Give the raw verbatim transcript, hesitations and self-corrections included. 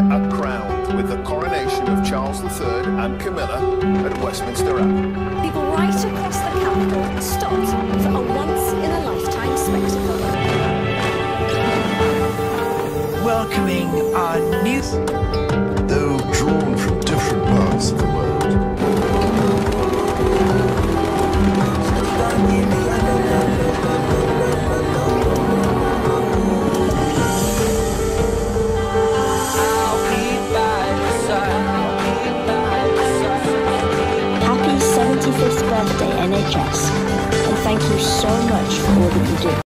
are crowned with the coronation of Charles the Third and Camilla at Westminster Abbey. People right across the capital stopped for a once-in-a-lifetime spectacle. Welcoming our new... Though drawn from different parts of the world. Happy seventy-fifth birthday, N H S, and thank you so much for all that you do.